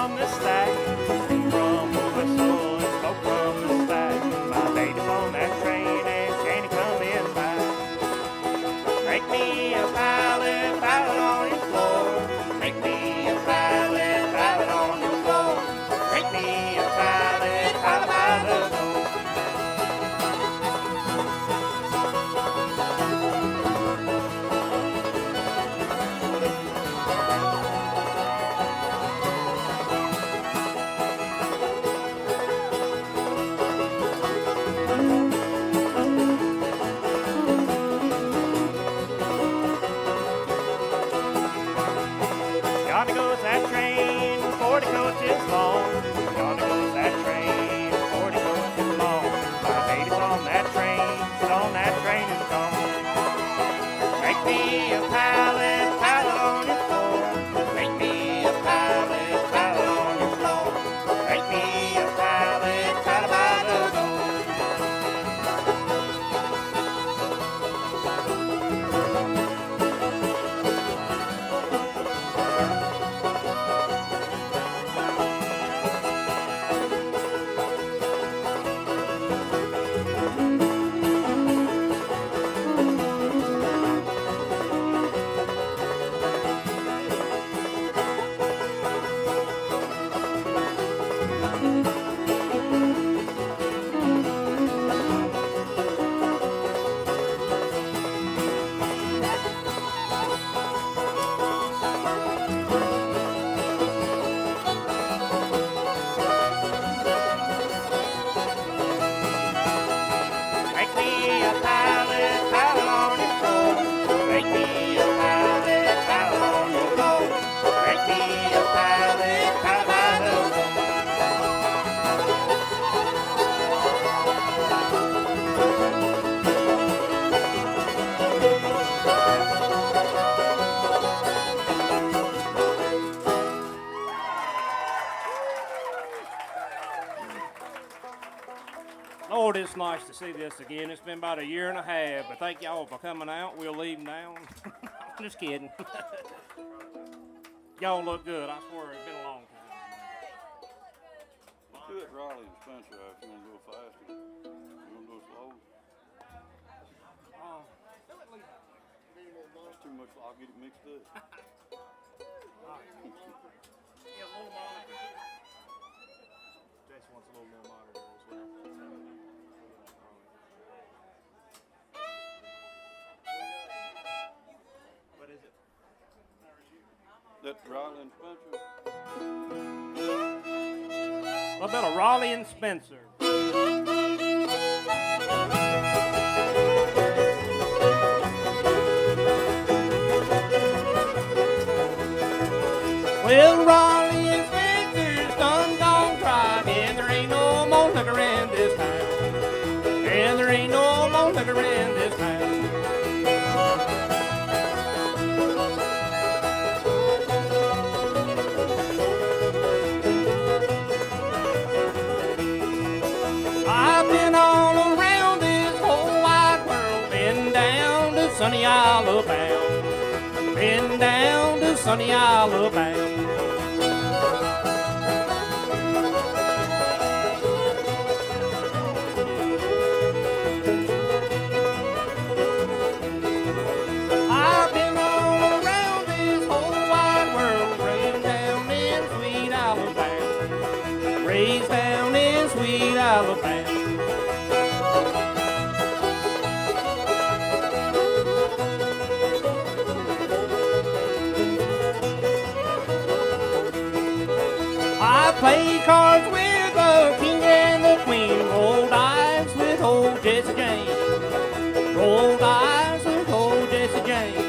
from the stack. From the whistle and smoke from the stack. My baby's on that train and she ain't coming back. Make me a pallet, pallet on your floor. Make me a pallet, pallet on your floor. Make me a pallet, pallet by the door. Yonder goes that train, 40 coaches long. Yonder goes that train, 40 coaches long. My baby's on that train, she's on that train and gone. Make me a pallet, pallet on your floor. Make me a pallet, pallet on your floor. Make me a pallet, pallet by the door. Make me a pallet, pallet on your floor. Make me a pallet, pallet on your floor. Make me a pallet, pallet by the door. Lord, it's nice to see this again. It's been about a year and a half, but thank y'all for coming out. We'll leave them down. Just kidding. Y'all look good. I swear, it's been a long time. Do it Raleigh and Spencer if you want to go faster. You want to go slow? That's too much. I'll get it mixed up. Yeah, a little monitor. Jason wants a little more monitor as well. What is it? That's Raleigh and Spencer. What about a Raleigh and Spencer? Well, Raleigh and Spencer's done gone cry, and there ain't no more liquor in this town. And there ain't no more liquor in this town. I've been all around this whole wide world, been down to sunny Alabama, been down to sunny Alabama. I've been all around this whole wide world, raised down in sweet Alabama, raised down in sweet Alabama. I play cards with the king and the queen, roll dice with old Jesse James, roll dice with old Jesse James.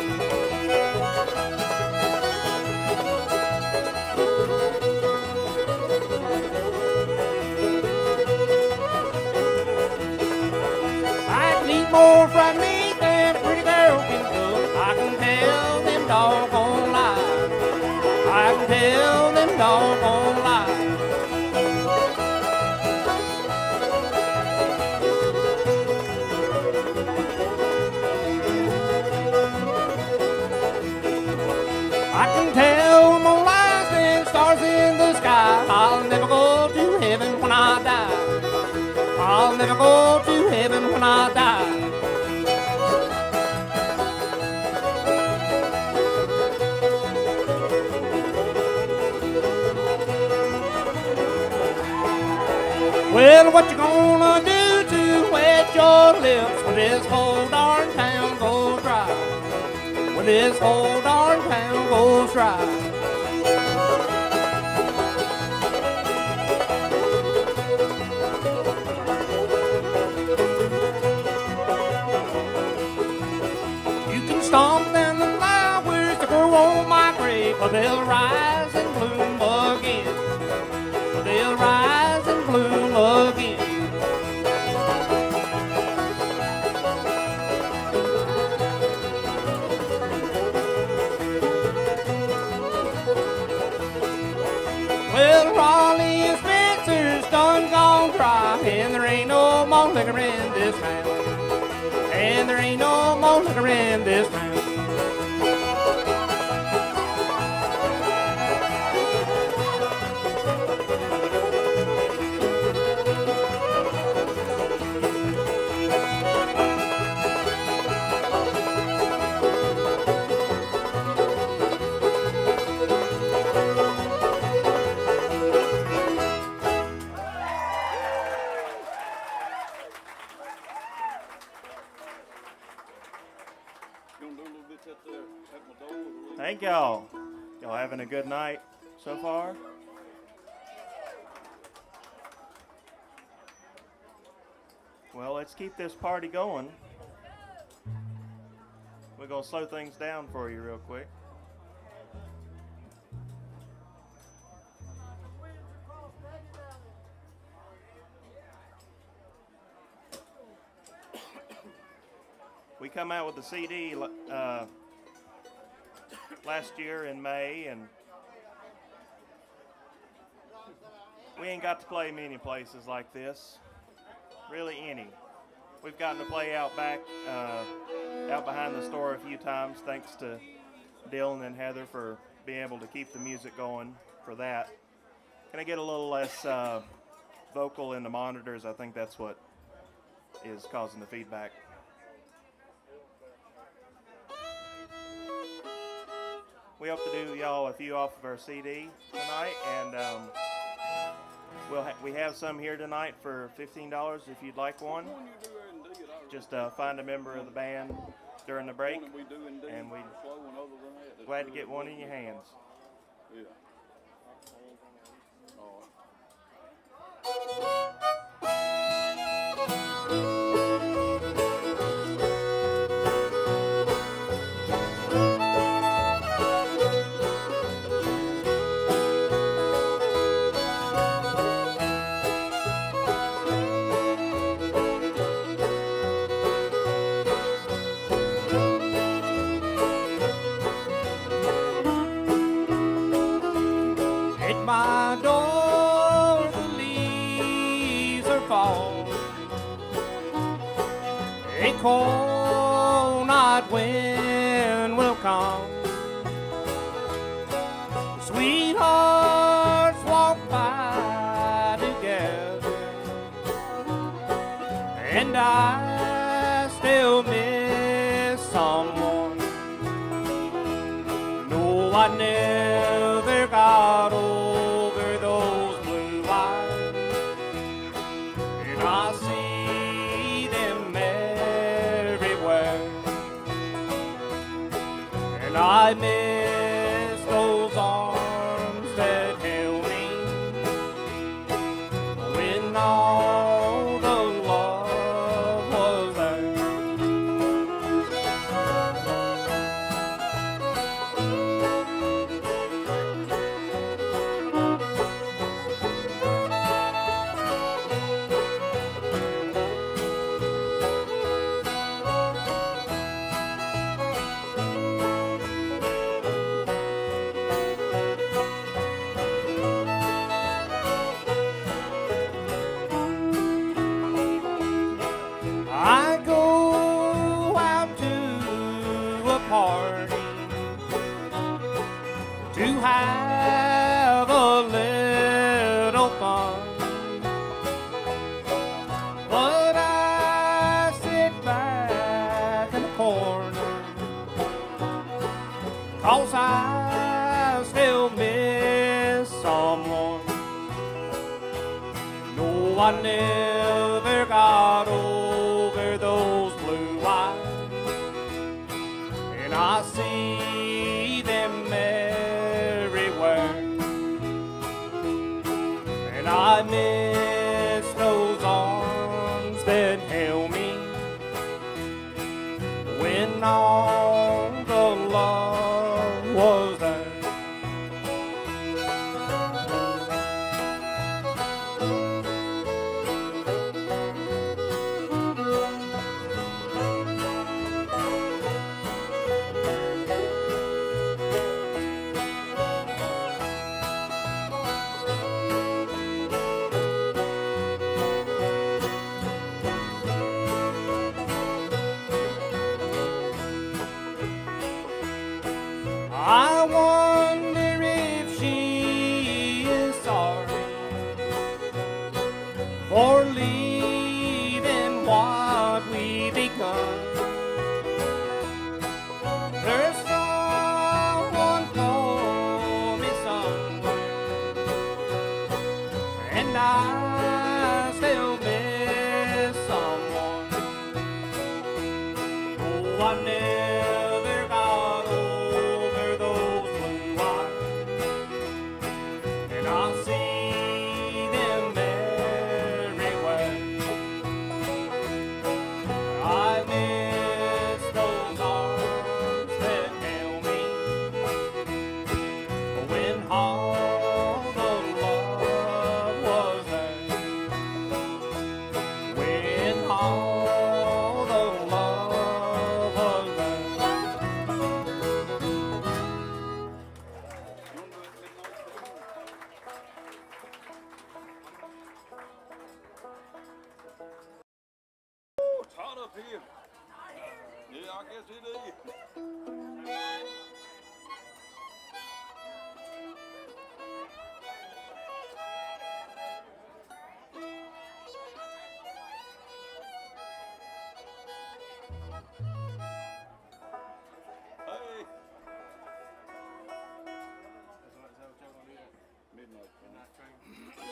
I can eat more fried meat than a pretty girl can cook. I can tell them doggone lies. I can tell them doggone lies. that I go to heaven when I die. Well, what you gonna do to wet your lips when this whole darn town goes dry? When this whole darn town goes dry. You can stomp down the flowers that grow on my grave, but they'll rise and bloom again. But they'll rise and bloom again. Well, Raleigh and Spencer's done gone dry, and there ain't no more liquor in this town. And there ain't no more liquor in this town. Thank y'all. Y'all having a good night so far? Well, let's keep this party going. We're going to slow things down for you real quick. We come out with the CD last year in May, and we ain't got to play many places like this, really any. We've gotten to play out back, out behind the store a few times, thanks to Dylan and Heather for being able to keep the music going for that. Can I get a little less vocal in the monitors? I think that's what is causing the feedback. We hope to do y'all a few off of our CD tonight, and we have some here tonight for $15 if you'd like one. Just find a member of the band during the break, and we're glad to get one in your hands. Yeah. My door, the leaves are falling. A cold night wind will come. Sweethearts walk by together, and I still miss someone. No, I never got over those blue eyes, and I see them everywhere, and I miss those arms that held me when all the love was there. someone. No, I never got over those blue eyes, and I see them everywhere, and I miss those arms that held me when all the love was there. I wonder if she is sorry for leaving what we begun. There's someone for me somewhere, and I still miss someone. Oh, I never got over those blue eyes, and I see them everywhere. I miss those arms that held me when all the love was there, when all the love was there. Oh, it's hot up here. Yeah, I guess it is. Hey. Midnight train.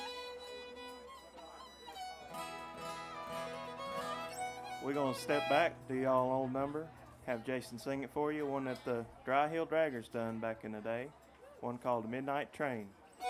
We're going to step back, do y'all an old number, have Jason sing it for you, one that the Dry Hill Draggers done back in the day, one called The Midnight Train.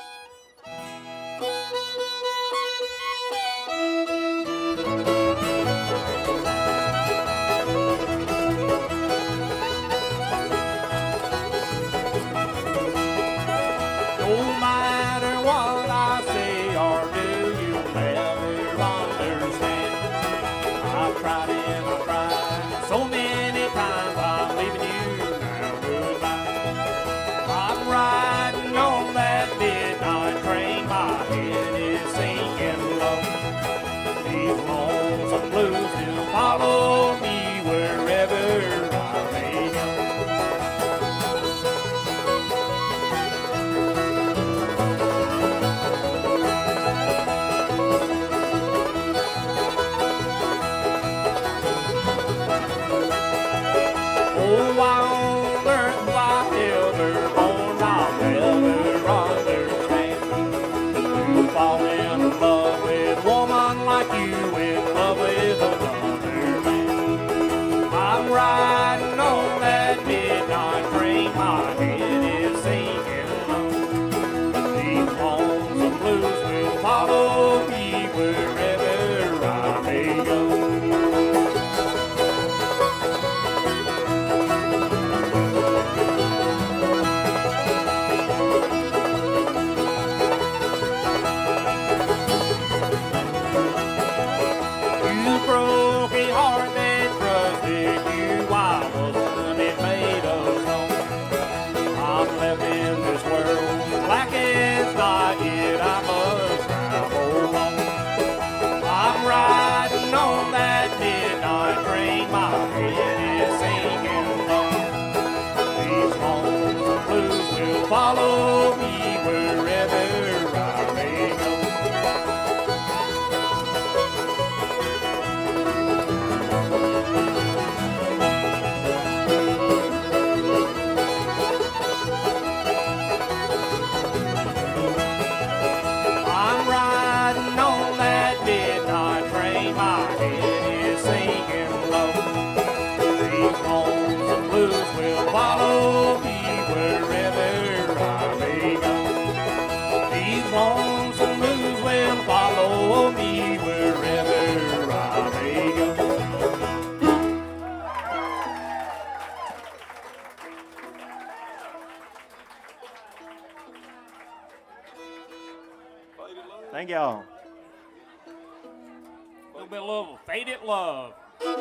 No matter what I say or do, you'll never understand. I've tried and I've tried so many times, I'm leaving you now goodbye. I'm riding on that midnight train, my head is sinking low. These lonesome blues will follow me wherever I may go. Oh, on earth I ever born, I'll never understand. lonesome blues will follow me wherever I may go. Thank y'all. A little bit of love, Faded Love.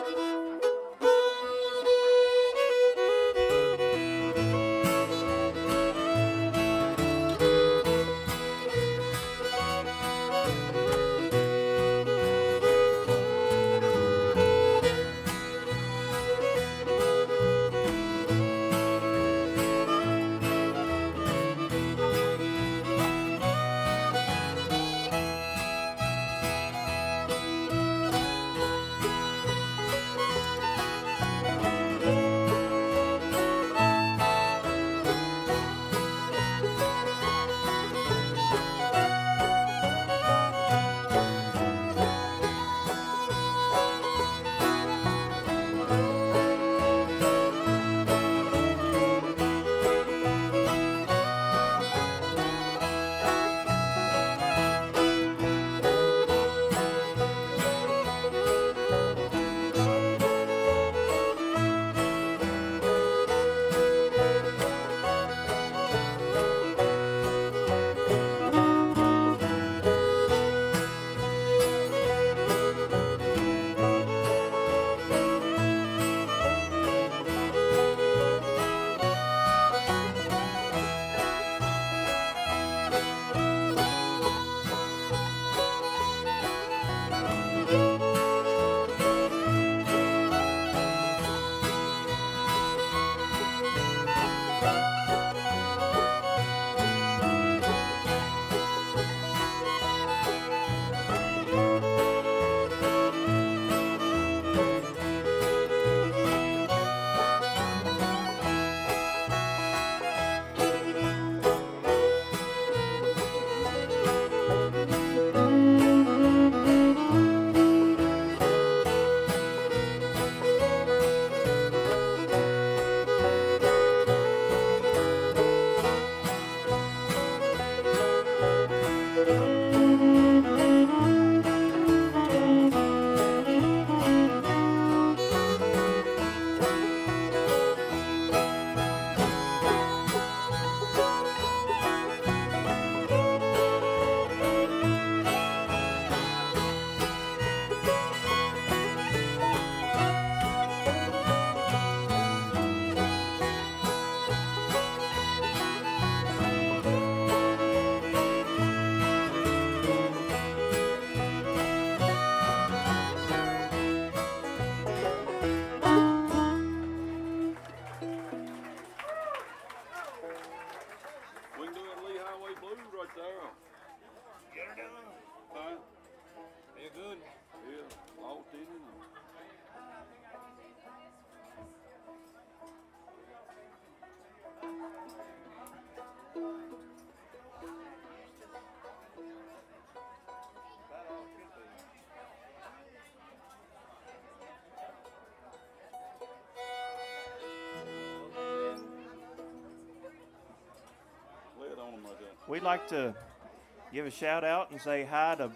We'd like to give a shout out and say hi to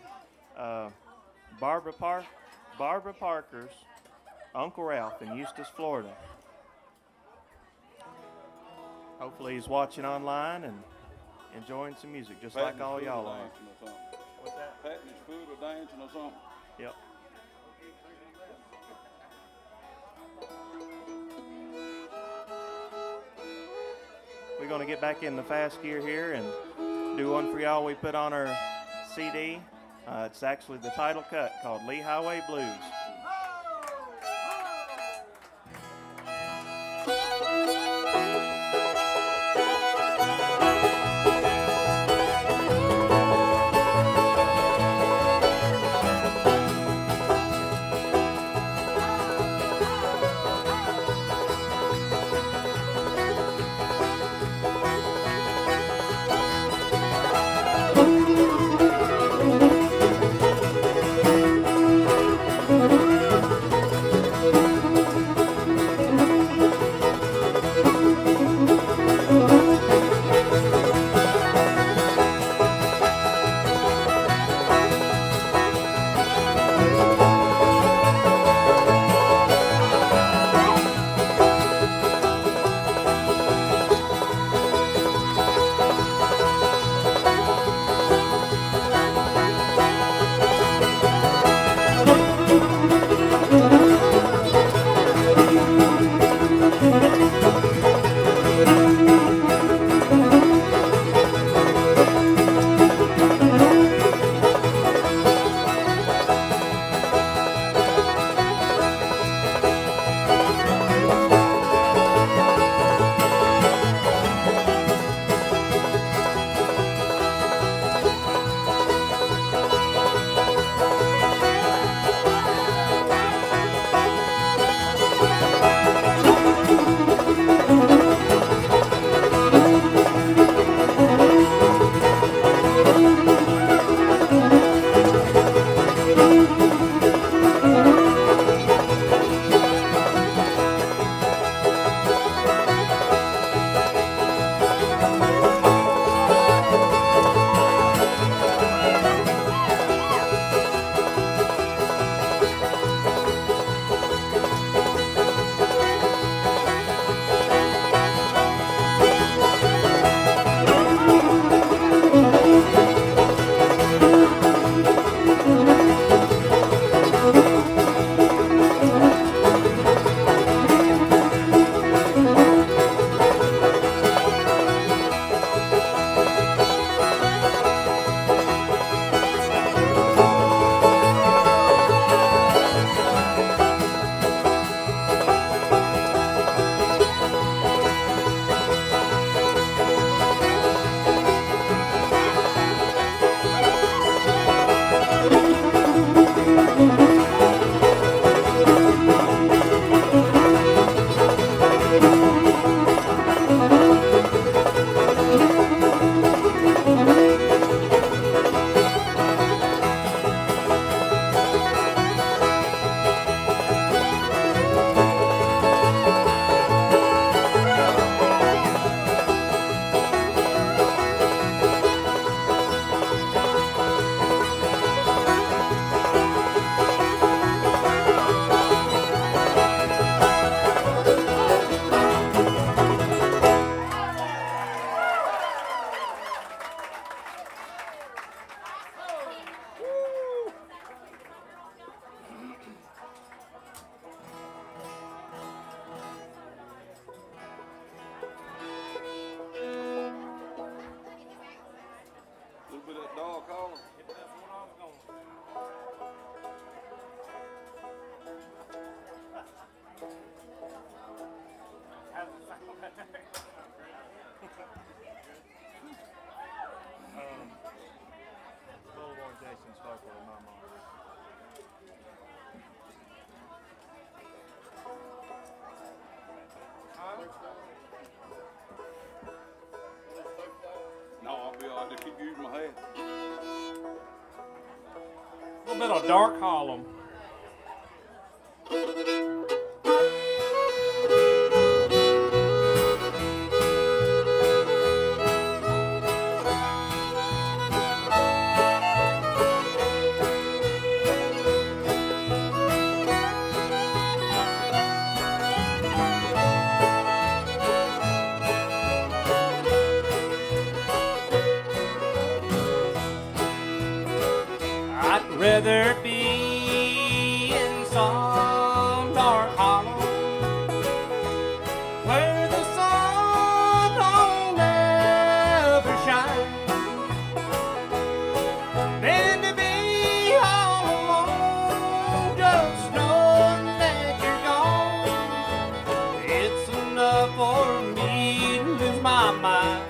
Barbara Parker's Uncle Ralph in Eustis, Florida. Hopefully he's watching online and enjoying some music just like all y'all are. What's that? Patting his foot or dancing or something. Yep. We're going to get back in the fast gear here and do one for y'all we put on our CD. It's actually the title cut called Lee Highway Blues. Thank you. need to use my hat. A little bit of dark Harlem. I'd rather be in some dark hollow where the sun don't ever shine than to be all alone, just knowing that you're gone. It's enough for me to lose my mind.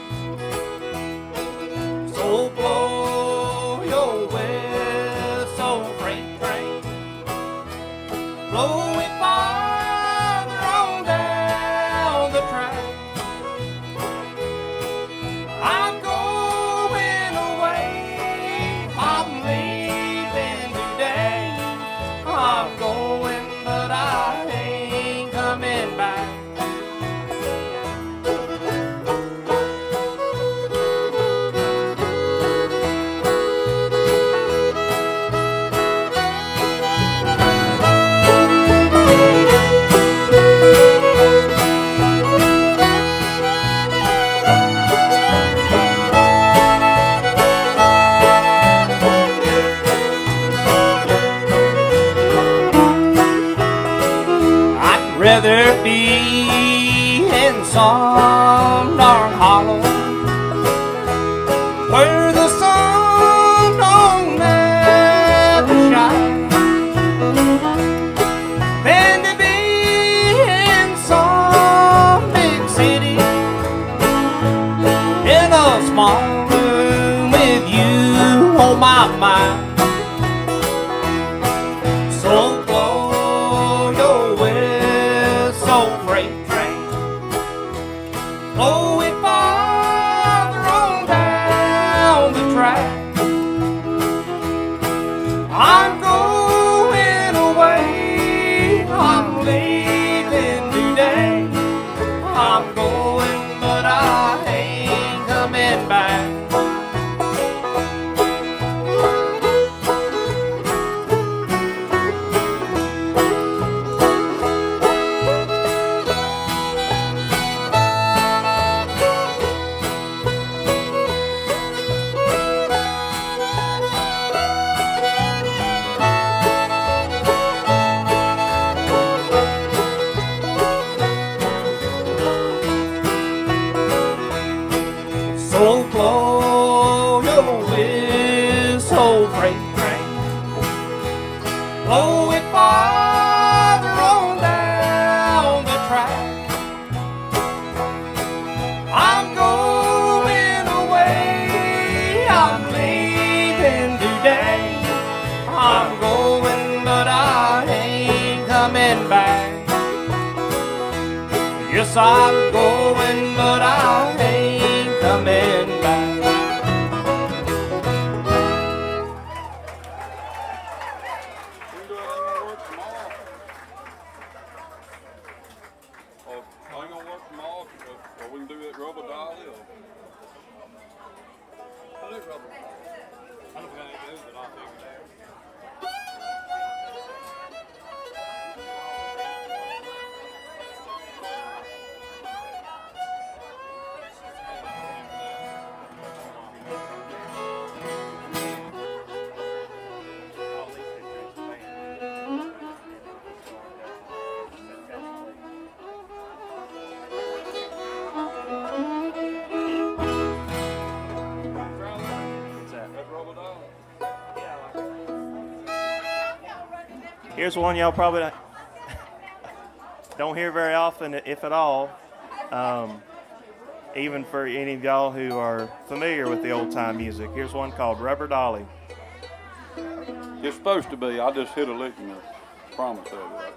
So blow your whistle, freight train, blow it farther on down the track. I'm going away, I'm leaving today. I'm going, but I ain't coming back. Rather be in some dark hollow where the sun don't ever shine than to be in some big city in a small room with you on my mind. So blow your whistle, freight train, blow it farther on down the track. I'm going away, I'm leaving today. I'm going, but I ain't coming back. So blow your whistle, freight train, blow it farther on down the track. I'm going away, I'm leaving today. I'm going, but I ain't coming back. Yes, I'm going, but I ain't coming back. We can do it, ain't gonna work tomorrow. Or ain't gonna work tomorrow, or we can do that rubber dolly, or... I don't know if I ain't moved it, I'll figure it out. That rubber dolly. Here's one y'all probably don't hear very often, if at all, even for any of y'all who are familiar with the old-time music. Here's one called Rubber Dolly. It's supposed to be. I just hit a lick in it. Promise that.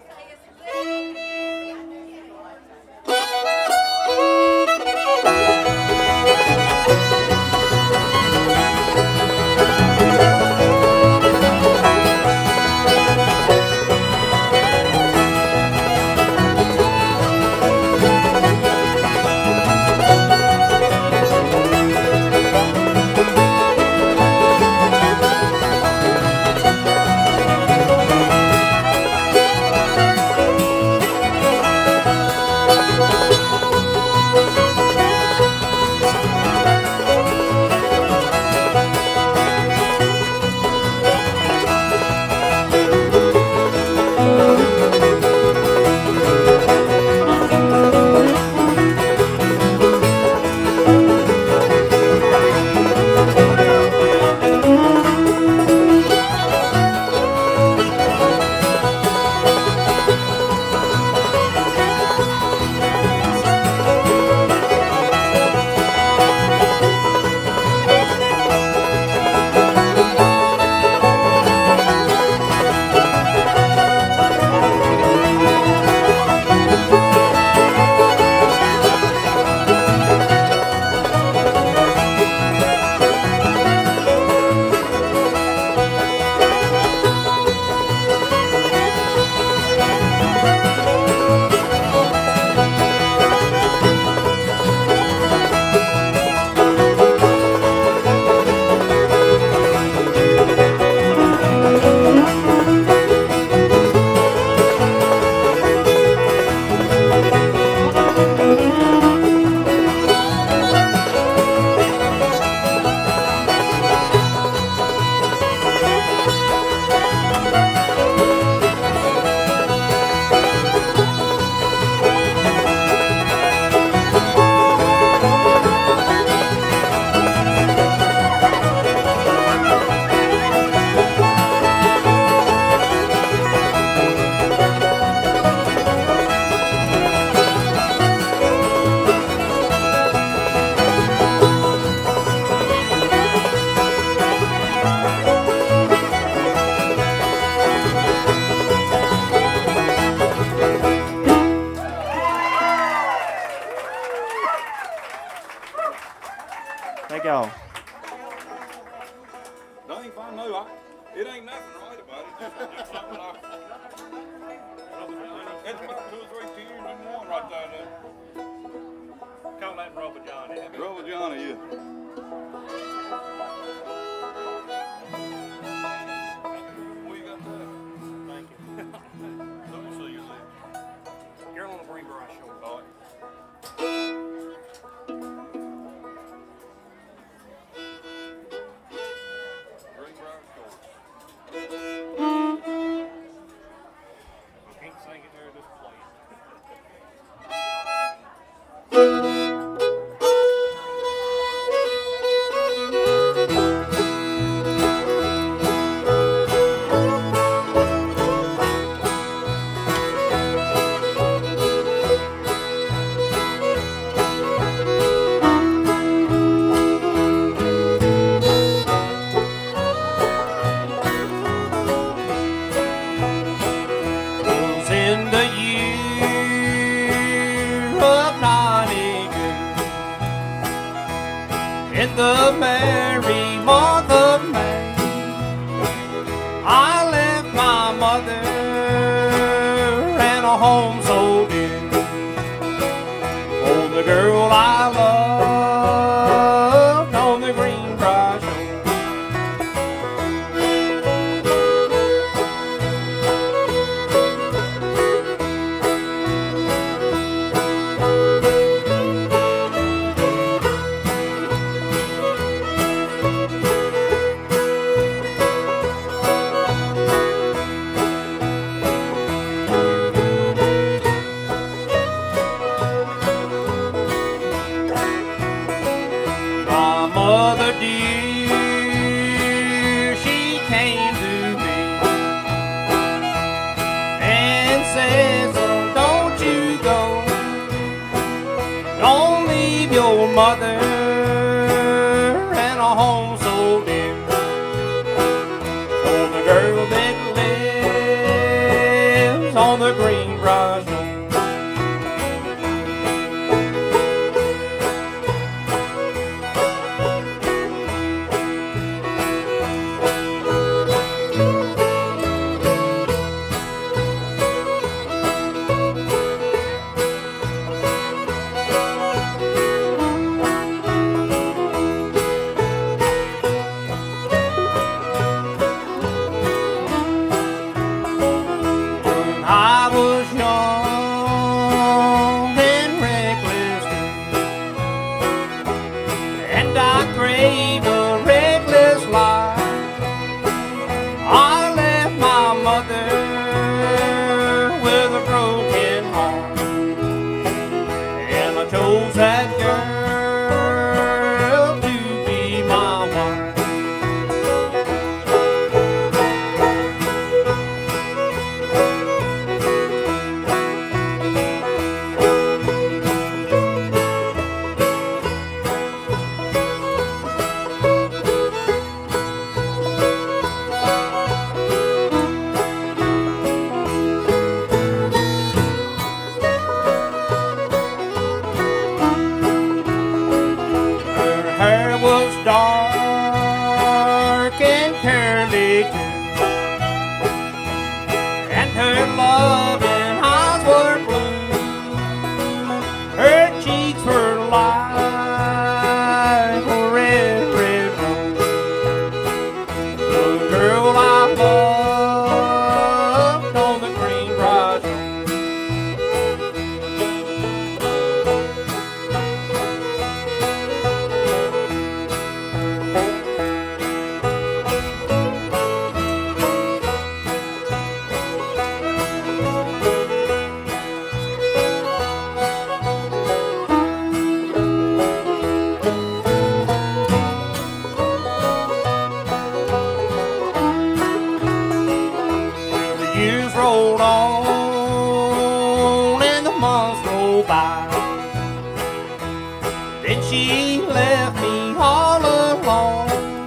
ain't fine, no. It ain't nothing right about it. Just something like it's about 2 or 3 tears in one right there. Call that Rubber Johnny. Rubber Johnny, yeah. What you got there? Thank you. Let me see your lips. Girl on the Greenbrier show. All right. Greenbrier shorts. I can't sing it there, just play it. In the merry month of May, I left my mother and a home so dear. Oh, the girl I loved on the Greenbrier shore. Mother dear, she came to me and says, oh, don't you go, don't leave your mother and a home so dear. For the girl that lives on the Greenbrier shore. I was young and reckless, and I craved a reckless life. I left my mother with a broken heart, and I chose that girl to be my wife. Hair was dark and curly too, and her loving eyes were blue. Her cheeks were like a red, red rose. The girl I loved on the Greenbrier shore. The years rolled on and the months rolled by. Then she left me all alone.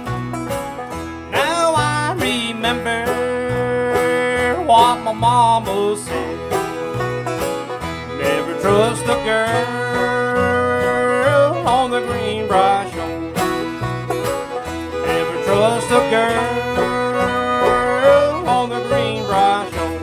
Now I remember what my mama said. Never trust a girl on the Greenbrier shore. Never trust just a girl on the Greenbrier shore.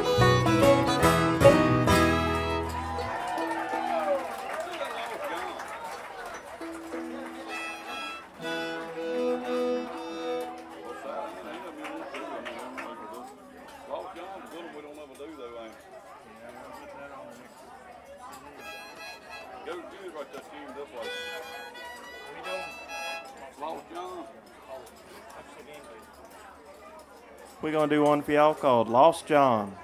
We're going to do one for y'all called Lost John.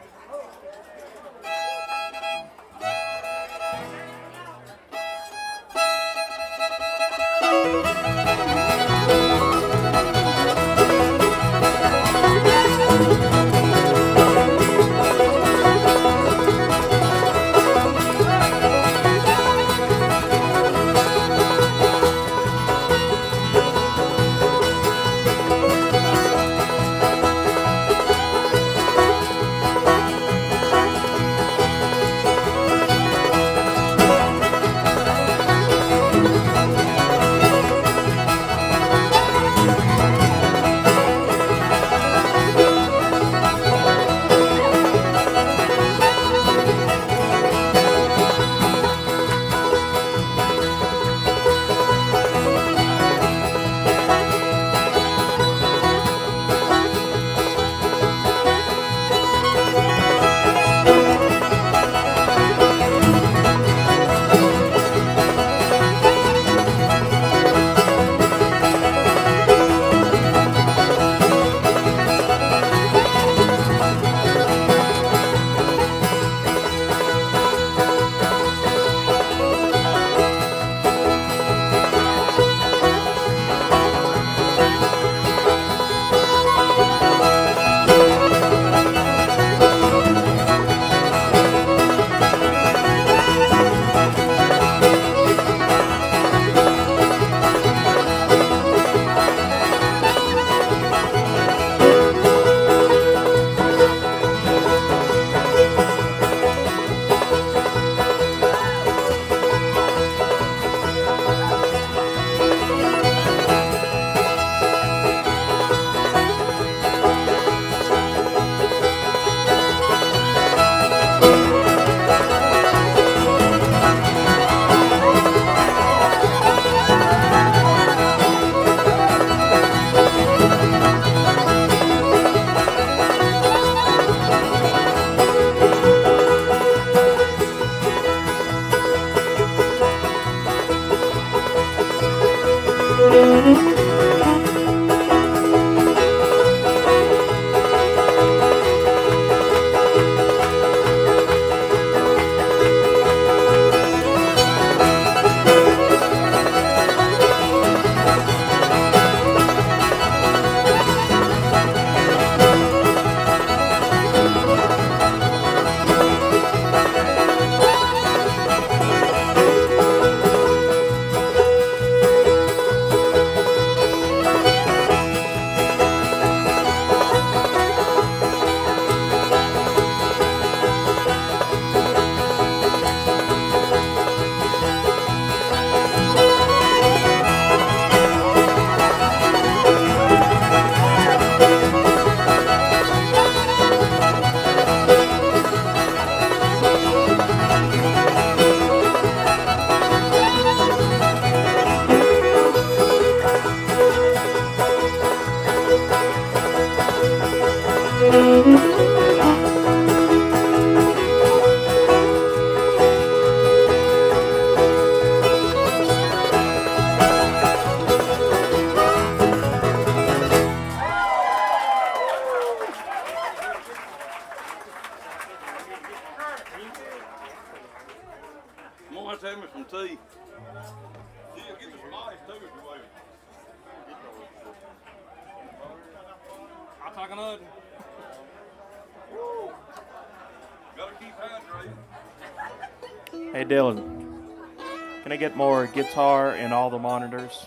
Hey Dylan, can I get more guitar in all the monitors?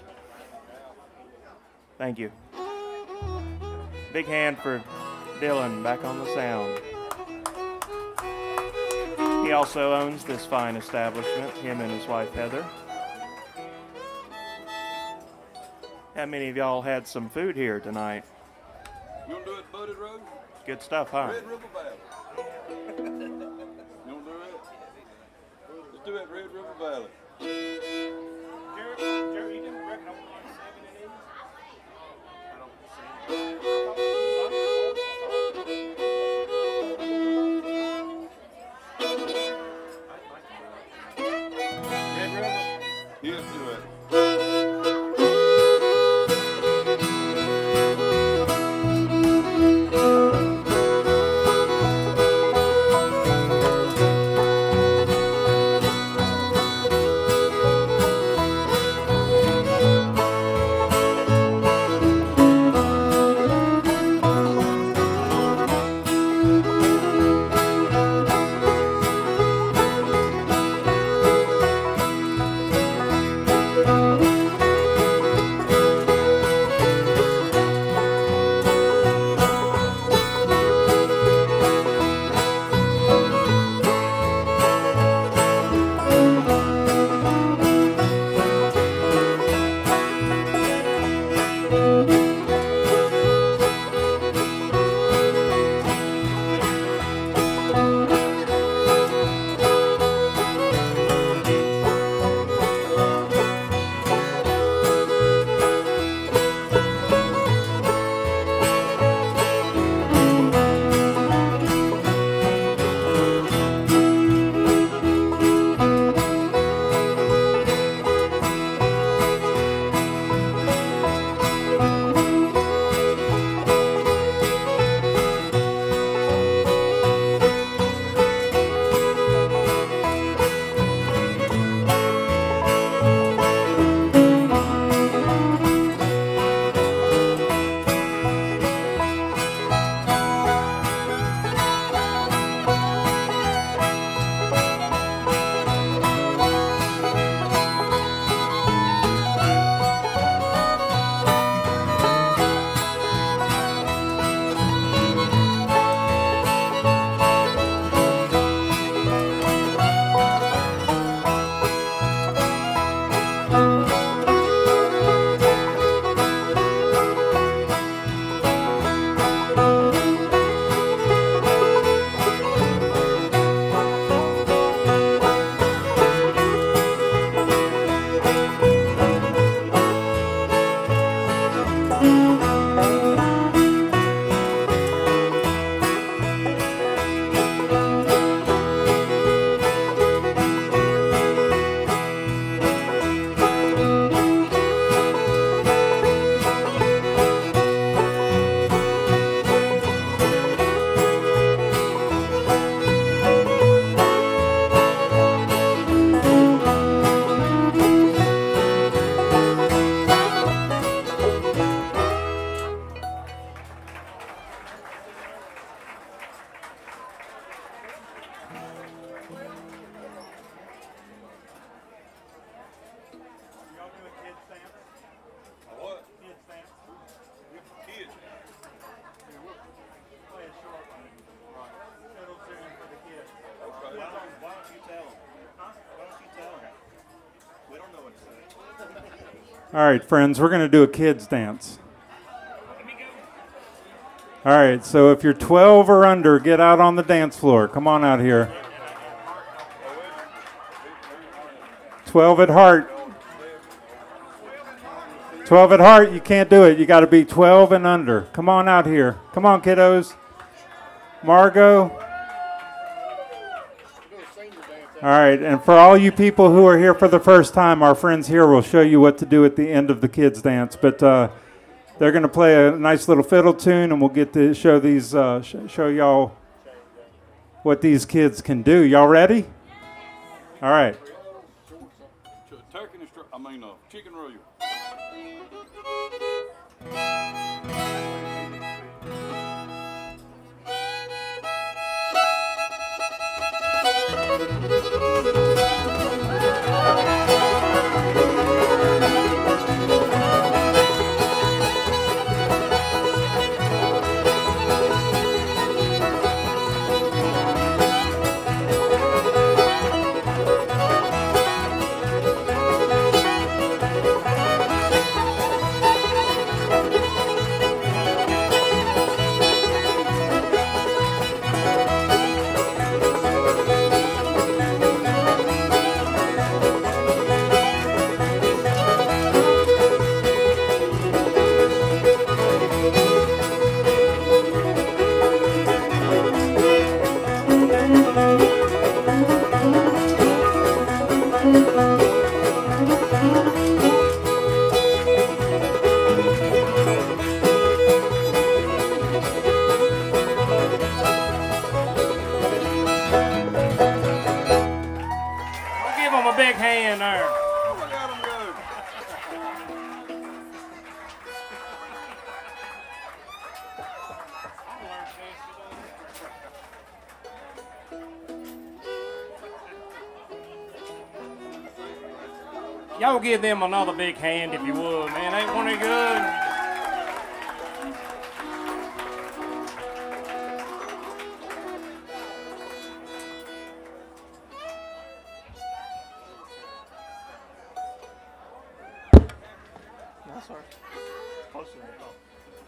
Thank you. Big hand for Dylan back on the sound. He also owns this fine establishment, him and his wife Heather. How many of y'all had some food here tonight? You want to do it Budded Road? Good stuff, huh? Red River Valley. You want to do it? Let's do it Red River Valley. Jerry, you didn't reckon I want 7 of these? Red River? Yes, do it. All right, friends, we're going to do a kids dance. All right, so if you're 12 or under, get out on the dance floor. Come on out here. 12 at heart. 12 at heart, you can't do it. You got to be 12 and under. Come on out here. Come on, kiddos. Margot. All right, and for all you people who are here for the first time, our friends here will show you what to do at the end of the kids' dance. But they're going to play a nice little fiddle tune, and we'll get to show these, show y'all what these kids can do. Y'all ready? All right. Chicken roll. Y'all give them another big hand if you would, man. Ain't one of good? No, sir. Closer than I thought.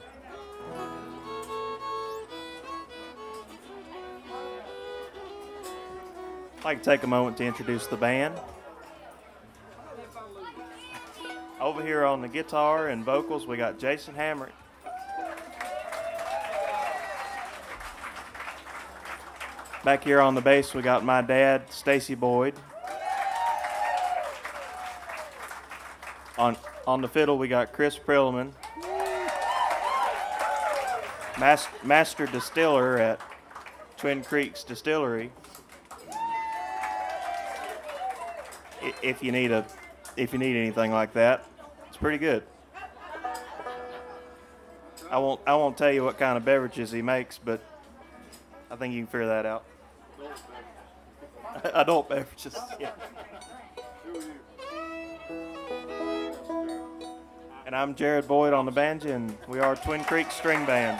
I'd like to take a moment to introduce the band. Over here on the guitar and vocals, we got Jason Hamrick. Back here on the bass, we got my dad, Stacy Boyd. On the fiddle, we got Chris Prillman, master distiller at Twin Creeks Distillery. If you need anything like that, it's pretty good. I won't tell you what kind of beverages he makes, but I think you can figure that out. Adult beverages. Yeah. And I'm Jared Boyd on the banjo, and we are Twin Creeks String Band.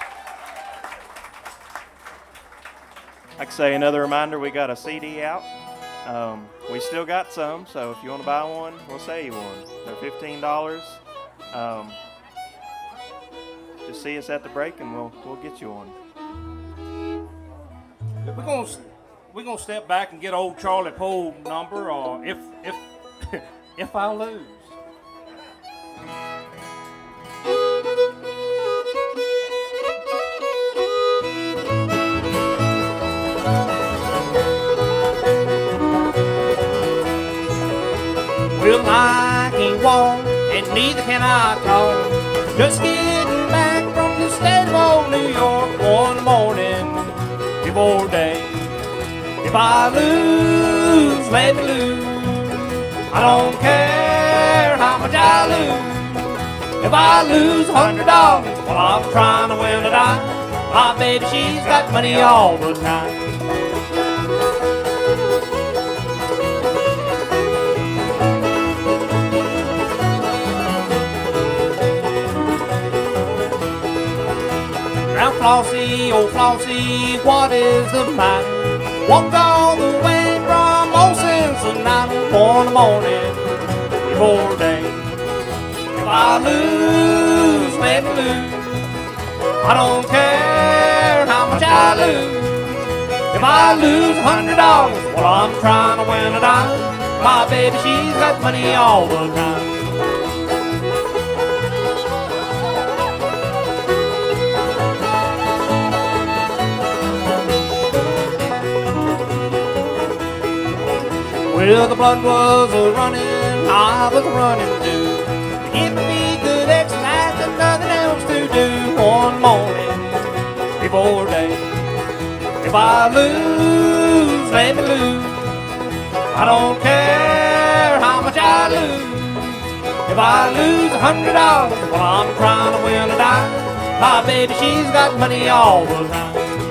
Like I say, another reminder, we got a CD out. We still got some, so if you want to buy one, we'll sell you one. They're $15. Just see us at the break, and we'll get you one. We're gonna step back and get old Charlie Poe number, or if if I lose. Well, I can't walk, and neither can I talk. Just getting back from the state of old New York one morning before day. If I lose, let me lose. I don't care how much I lose. If I lose $100, well, I'm trying to win a dime. My baby, she's got money all the time. Now Flossie, oh Flossie, what is the matter? Walked all the way from old Cincinnati one morning before day. If I lose, let me lose. I don't care how much I lose. If I lose $100, well, I'm trying to win a dime. My baby, she's got money all the time. Well, the blood was a-running, I was running too. Give me good exercise and nothing else to do one morning before day. If I lose, let me lose. I don't care how much I lose. If I lose $100, well, I'm trying to win a dime. My baby, she's got money all the time.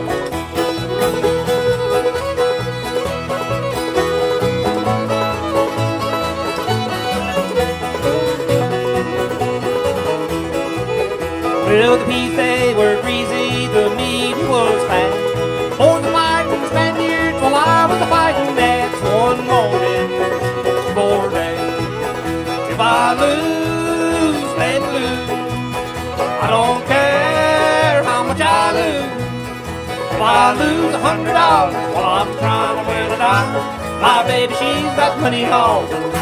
Well, the peas, they were greasy, the meat was fat. For the fighting Spaniards, while I was fighting Nats one morning before day. If I lose, let me lose. I don't care how much I lose. If I lose $100, well, I'm trying to win a dime. My baby, she's got money all the time.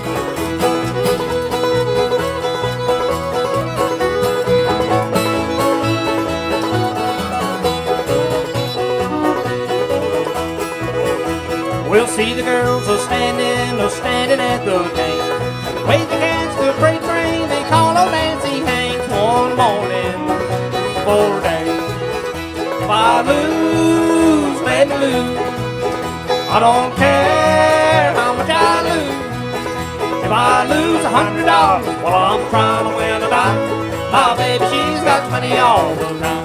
We'll see the girls standing at the gate. Wait to catch the freight train, they call old Nancy Hanks one morning before day. If I lose, let me lose. I don't care how much I lose. If I lose $100, well, I'm trying to win a dime. My baby, she's got money all the time.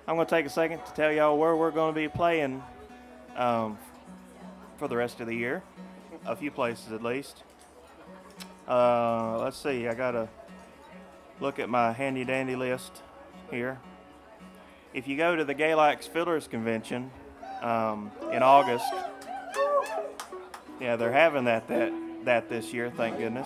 I'm going to take a second to tell y'all where we're going to be playing for the rest of the year. A few places at least. Let's see, I got to look at my handy dandy list here. If you go to the Galax Fiddlers Convention in August, yeah, they're having that this year, thank goodness.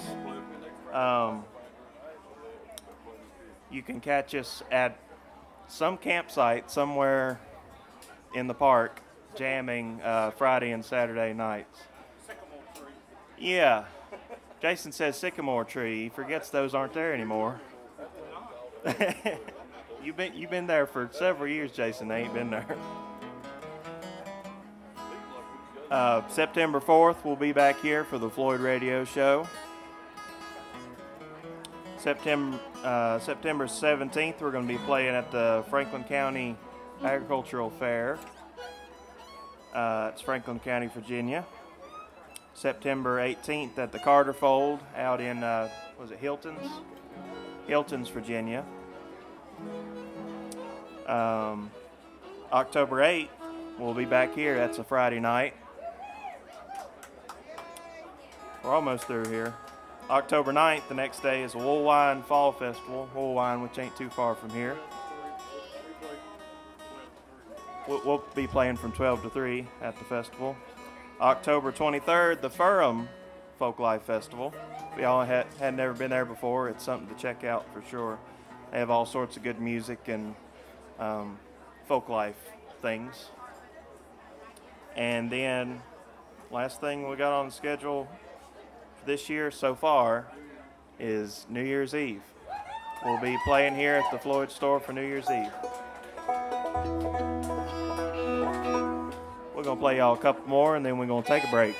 You can catch us at some campsite somewhere in the park jamming Friday and Saturday nights. Yeah. Jason says sycamore tree. He forgets those aren't there anymore. You've been there for several years, Jason. They ain't been there. September 4th, we'll be back here for the Floyd radio show. September 17th, we're going to be playing at the Franklin County Agricultural Fair. It's Franklin County, Virginia. September 18th at the Carter Fold out in, was it Hilton's? Hilton's, Virginia. October 8th, we'll be back here. That's a Friday night. We're almost through here. October 9th, the next day, is a Woolwine Fall Festival. Woolwine, which ain't too far from here. We'll be playing from 12 to 3 at the festival. October 23rd, the Ferrum Folklife Festival. If y'all had never been there before, it's something to check out for sure. They have all sorts of good music and folklife things. And then, last thing we got on the schedule this year so far is New Year's Eve. We'll be playing here at the Floyd store for New Year's Eve. We're going to play y'all a couple more and then we're going to take a break.